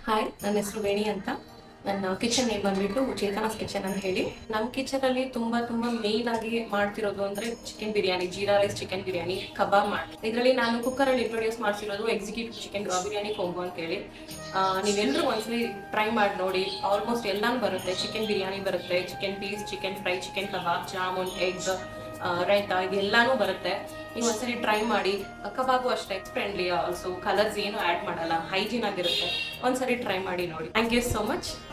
Hi, ನನ್ನ ಹೆಸರು ವೇಣಿ ಅಂತ. ನನ್ನ ಕಿಚನ್ ನೇಮ್ ಬಂದ್ಬಿಟ್ಟು ಚೇತನಾಸ್ ಕಿಚನ್ ಅಂತ ಹೇಳಿ. ನಮ್ಮ ಕಿಚನ್ ಅಲ್ಲಿ ತುಂಬಾ ಮೇನ್ ಆಗಿ ಮಾಡ್ತಿರೋದು ಅಂದ್ರೆ chicken biryani, jeera rice chicken biryani, kebab ಮಾಡಿ. ಇದರಲ್ಲಿ ನಾನು ಕುಕ್ಕರ್ ಅಲ್ಲಿ ಇಂಟ್ರೊಡ್ಯೂಸ್ ಮಾಡ್ತಿರೋದು ಎಕ್ಸಿಕ್ಯೂಟಿವ್ ಚಿಕನ್ ಬಿರಿಯಾನಿ ಕೊಂಬು ಅಂತ ಹೇಳಿ. ನೀವೆಲ್ಲರೂ ಒಂದ್ಸಲಿ ಟ್ರೈ ಮಾಡಿ ನೋಡಿ. ಆಲ್ಮೋಸ್ಟ್ ಎಲ್ಲಾನು ಬರುತ್ತೆ. ಚಿಕನ್ ಬಿರಿಯಾನಿ ಬರುತ್ತೆ, chicken piece, chicken fry, chicken kebab, jamun, eggs, raita, ಇದೆಲ್ಲಾನು ಬರುತ್ತೆ. ನೀವು ಒಂದ್ಸರಿ ಟ್ರೈ ಮಾಡಿ. ಕಬಾಬು ಅಷ್ಟೇ ಫ್ರೆಂಡ್ಲಿ, ಆಲ್ಸೋ ಕಲರ್ಸ್ ಏನು ಆ್ಯಡ್ ಮಾಡಲ್ಲ, ಹೈಜೀನ್ ಆಗಿರುತ್ತೆ. ಒಂದ್ಸರಿ ಟ್ರೈ ಮಾಡಿ ನೋಡಿ. Thank you so much.